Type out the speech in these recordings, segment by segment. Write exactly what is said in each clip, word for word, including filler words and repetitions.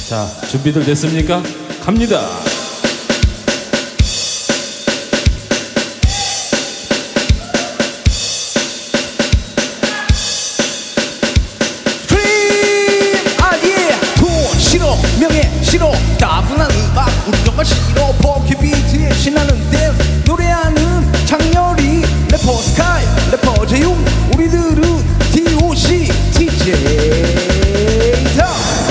자, 준비들 됐습니까? 갑니다. 명예 싫어 따분한 음악 우리 정말 싫어 버킷비트에 신나는 댄스 노래하는 장렬이 래퍼 스카이 래퍼 재용 우리들은 디오씨 티제이 다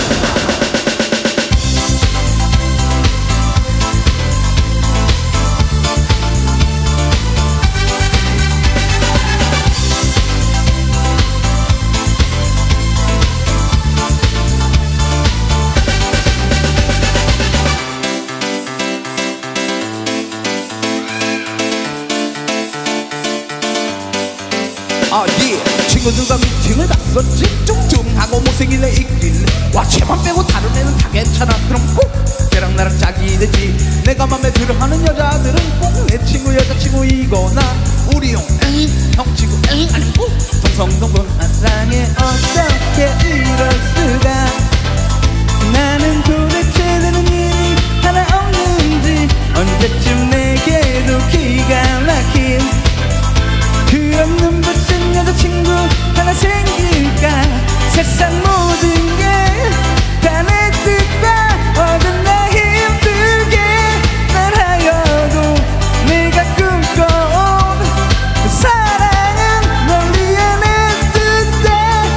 아, 예. 친구들과 미팅을 갔었지. 뚱뚱하고 못생길래 있길래 와 쟤만 빼고 다른 애는 다 괜찮아. 그럼 꼭 걔랑 나랑 짝이 되지. 내가 맘에 들어하는 여자들은 꼭 내 친구 여자친구이거나 우리 형 응, 형 친구 응 아니면 꼭 동성동본 사랑에 어떻게 이럴 수가. 나는 도대체 되는 일이 하나 없는지 언제쯤 내게도 기가 막힌 그런 눈부신 여자친구 하나 생길까. 세상 모든 게 다 내 뜻과 어긋나 힘들게 날하여도 내가 꿈꿔온 사랑은 널 위한 내 뜻에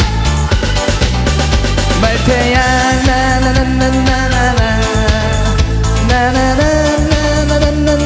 말태야 나나나나나나나 나나나나나나나나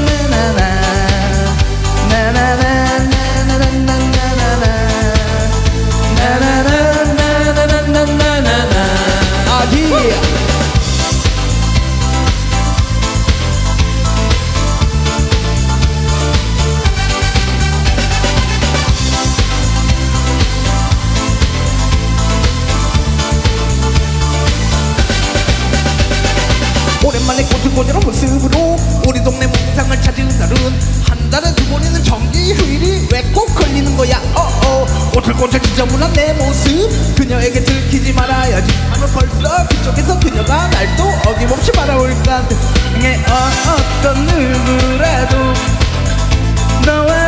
오랜만에 꼬들꼬들한 모습으로 우리 동네 목탕을 찾은 날은 한 달에 두 번이는 정기 휴일이 왜 꼭 걸리는 거야. 어어 꼬들꼬들 지저분한 내 모습 그녀에게 들키지 말아야지 하면 벌써 그쪽에서 그녀가 날 또 어김없이 바라올까. 어, 어떤 누구라도 너와